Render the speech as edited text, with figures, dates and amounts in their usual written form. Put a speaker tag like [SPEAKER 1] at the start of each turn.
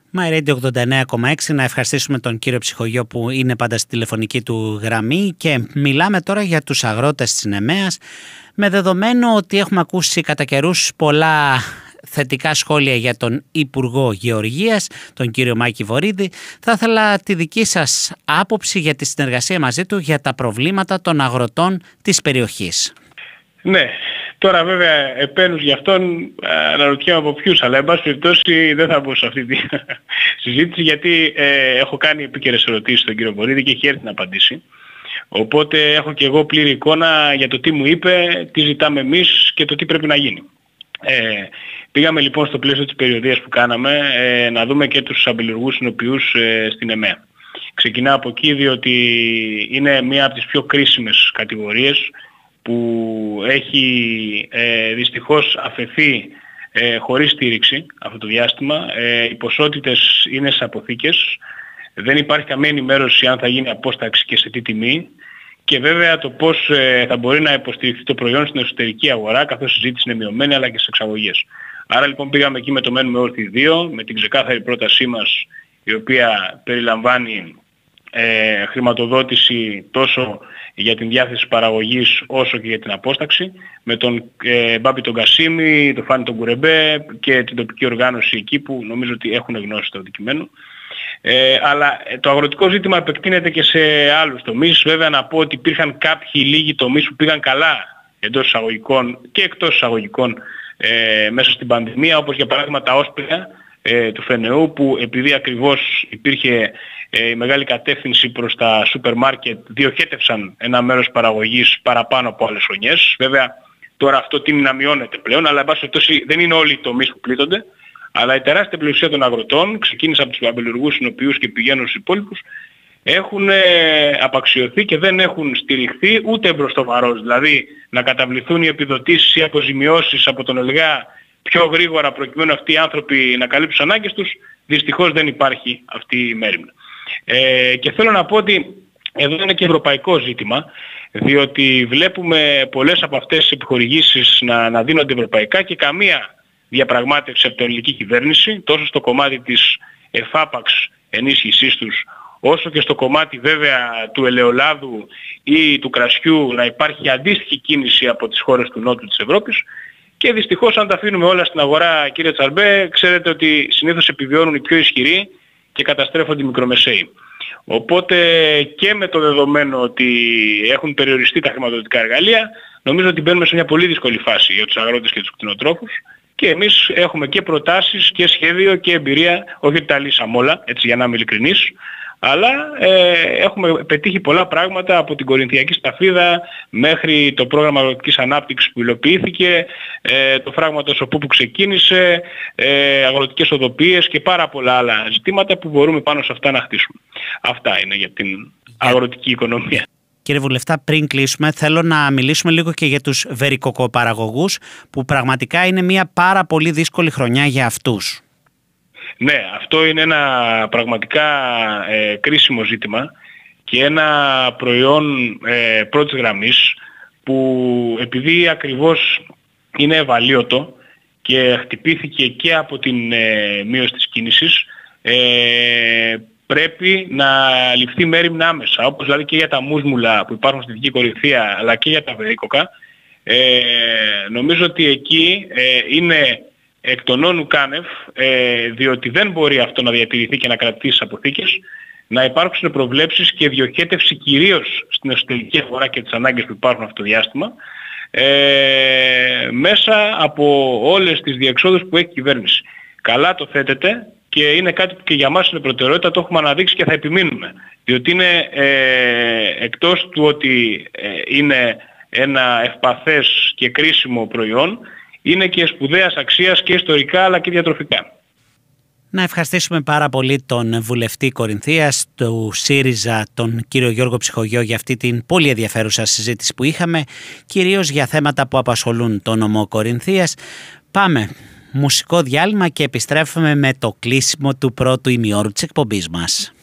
[SPEAKER 1] MyRadio 89,6. Να ευχαριστήσουμε τον κύριο Ψυχογειό που είναι πάντα στη τηλεφωνική του γραμμή και μιλάμε τώρα για τους αγρότες της Νεμαίας, με δεδομένο ότι έχουμε ακούσει κατά καιρούς πολλά θετικά σχόλια για τον Υπουργό Γεωργίας, τον κύριο Μάκη Βορίδη. Θα ήθελα τη δική σας άποψη για τη συνεργασία μαζί του για τα προβλήματα των αγροτών της περιοχής.
[SPEAKER 2] Ναι, τώρα βέβαια επένους για αυτόν αναρωτιέμαι από ποιους, αλλά εν πάση περιπτώσει δεν θα μπω σε αυτή τη συζήτηση, γιατί έχω κάνει επίκαιρες ερωτήσεις στον κύριο Βορίδη και έχει έρθει να απαντήσει. Οπότε έχω και εγώ πλήρη εικόνα για το τι μου είπε, τι ζητάμε εμείς και το τι πρέπει να γίνει. Πήγαμε λοιπόν στο πλαίσιο της περιοδίας που κάναμε να δούμε και τους αμπελουργούς συνοποιούς στην Νεμαία. Ξεκινάω από εκεί διότι είναι μία από τις πιο κρίσιμες κατηγορίες που έχει δυστυχώς αφαιθεί χωρίς στήριξη αυτό το διάστημα. Οι ποσότητες είναι σε αποθήκες, δεν υπάρχει καμία ενημέρωση αν θα γίνει απόσταξη και σε τι τιμή, και βέβαια το πώς θα μπορεί να υποστηριχθεί το προϊόν στην εσωτερική αγορά, καθώς η ζήτηση είναι μειωμένη, αλλά και στις εξαγωγές. Άρα λοιπόν πήγαμε εκεί με το μένουμε όρθιοι 2, με την ξεκάθαρη πρότασή μας, η οποία περιλαμβάνει χρηματοδότηση τόσο για την διάθεση παραγωγής όσο και για την απόσταξη, με τον Μπάμπη τον Κασίμη, τον Φάνη τον Κουρεμπέ και την τοπική οργάνωση εκεί που νομίζω ότι έχουν γνώση του αντικειμένου. Αλλά το αγροτικό ζήτημα επεκτείνεται και σε άλλους τομείς. Βέβαια να πω ότι υπήρχαν κάποιοι λίγοι τομείς που πήγαν καλά εντός εισαγωγικών και εκτός εισαγωγικών μέσα στην πανδημία, όπως για παράδειγμα τα όσπρια του Φενεού, που επειδή ακριβώς υπήρχε η μεγάλη κατεύθυνση προς τα σούπερ μάρκετ, διοχέτευσαν ένα μέρος παραγωγής παραπάνω από άλλες χρονιές. Βέβαια τώρα αυτό τείνει να μειώνεται πλέον, αλλά εν πάση περιπτώσει δεν είναι όλοι οι τομείς που πλήττονται. Αλλά η τεράστια πλειοψηφία των αγροτών, ξεκίνησα από τους αμπελουργούς συνοποιούς και πηγαίνουν στους υπόλοιπους, έχουν απαξιωθεί και δεν έχουν στηριχθεί ούτε μπροστοβαρός. Δηλαδή να καταβληθούν οι επιδοτήσεις ή αποζημιώσεις από τον ΕΛΓΑ πιο γρήγορα προκειμένου αυτοί οι άνθρωποι να καλύψουν τις ανάγκες τους, δυστυχώς δεν υπάρχει αυτή η μέριμνα. Και θέλω να πω ότι εδώ είναι και ευρωπαϊκό ζήτημα, διότι βλέπουμε πολλές από αυτές τις επιχορηγήσεις να δίνονται ευρωπαϊκά και καμία διαπραγμάτευση από την ελληνική κυβέρνηση, τόσο στο κομμάτι της εφάπαξ ενίσχυσής τους, όσο και στο κομμάτι βέβαια του ελαιολάδου ή του κρασιού να υπάρχει αντίστοιχη κίνηση από τις χώρες του Νότου της Ευρώπης. Και δυστυχώς αν τα αφήνουμε όλα στην αγορά, κύριε Τσαρμπέ, ξέρετε ότι συνήθως επιβιώνουν οι πιο ισχυροί και καταστρέφονται οι μικρομεσαίοι. Οπότε και με το δεδομένο ότι έχουν περιοριστεί τα χρηματοδοτικά εργαλεία, νομίζω ότι μπαίνουμε σε μια πολύ δύσκολη φάση για τους αγρότες και τους κτηνοτρόφους. Και εμείς έχουμε και προτάσεις και σχέδιο και εμπειρία, όχι ότι τα λύσαμε όλα, έτσι για να είμαι ειλικρινής, αλλά έχουμε πετύχει πολλά πράγματα από την Κορινθιακή Σταφίδα μέχρι το πρόγραμμα αγροτικής ανάπτυξης που υλοποιήθηκε, το φράγμα του Σοπού που ξεκίνησε, αγροτικές οδοποιίες και πάρα πολλά άλλα ζητήματα που μπορούμε πάνω σε αυτά να χτίσουμε. Αυτά είναι για την αγροτική οικονομία.
[SPEAKER 1] Κύριε Βουλευτά, πριν κλείσουμε, θέλω να μιλήσουμε λίγο και για τους βερικοκοπαραγωγούς, που πραγματικά είναι μια πάρα πολύ δύσκολη χρονιά για αυτούς.
[SPEAKER 2] Ναι, αυτό είναι ένα πραγματικά κρίσιμο ζήτημα και ένα προϊόν πρώτης γραμμής που επειδή ακριβώς είναι ευαλίωτο και χτυπήθηκε και από την μείωση της κίνησης, πρέπει να ληφθεί μέριμνα άμεσα, όπως δηλαδή και για τα μούσμουλα που υπάρχουν στη Δυτική Κορινθία αλλά και για τα βερίκοκα. Νομίζω ότι εκεί είναι εκ των όνου κάνευ, διότι δεν μπορεί αυτό να διατηρηθεί και να κρατήσει στις αποθήκες, να υπάρξουν προβλέψεις και διοχέτευση κυρίως στην εσωτερική αγορά και τις ανάγκες που υπάρχουν αυτό το διάστημα, μέσα από όλες τις διεξόδους που έχει η κυβέρνηση. Καλά το θέτεται και είναι κάτι που και για μας είναι προτεραιότητα, το έχουμε αναδείξει και θα επιμείνουμε. Διότι είναι εκτός του ότι είναι ένα ευπαθές και κρίσιμο προϊόν, είναι και σπουδαίας αξίας και ιστορικά αλλά και διατροφικά.
[SPEAKER 1] Να ευχαριστήσουμε πάρα πολύ τον βουλευτή Κορινθίας του ΣΥΡΙΖΑ, τον κύριο Γιώργο Ψυχογειό, για αυτή την πολύ ενδιαφέρουσα συζήτηση που είχαμε, κυρίως για θέματα που απασχολούν τον νομό Κορινθίας. Πάμε μουσικό διάλειμμα και επιστρέφουμε με το κλείσιμο του πρώτου ημιώρου της εκπομπής μας.